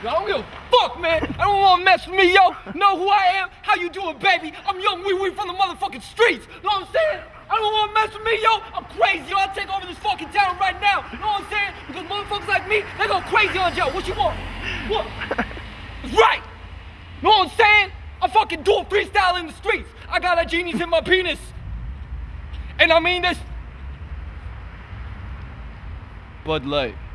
Yo, I don't give a fuck, man. I don't wanna mess with me, yo. Know who I am? How you doing, baby? I'm young wee from the motherfucking streets. Know what I'm saying? I don't wanna mess with me, yo. I'm crazy, yo. I'll take over this fucking town right now. Know what I'm saying? Because motherfuckers like me, they go crazy on Joe. What you want? What? It's right. Know what I'm saying? I fucking do a freestyle in the streets. I got a genius in my penis. And I mean this. Bud Light.